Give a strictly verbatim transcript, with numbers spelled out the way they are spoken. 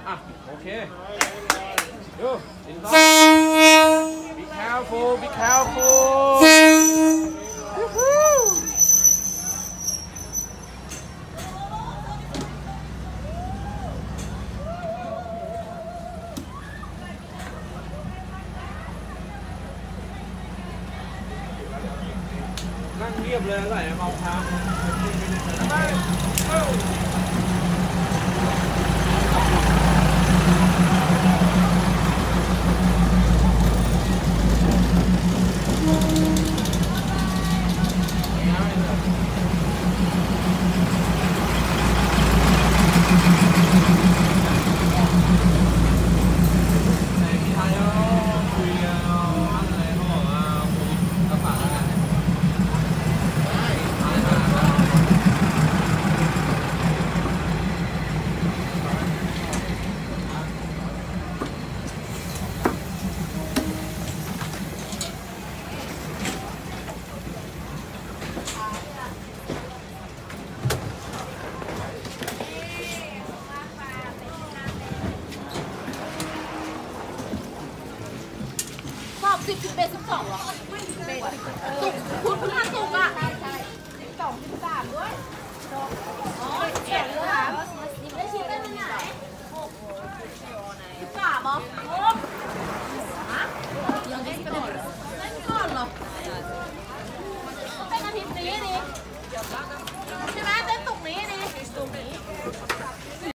อ่ะโอเคดูสินค้า be careful be careful นั่งเงียบเลยไหลเมาค้างไปเอ้าสิบสิบเอ็ดสิบสองหรอตุกคุณคุณห้าตุกอ่ะใช่สิบสองสิบสามด้วยอ๋อเจ็ดเลยค่ะได้ชิ้นได้มันไหนสิบสามเหรอ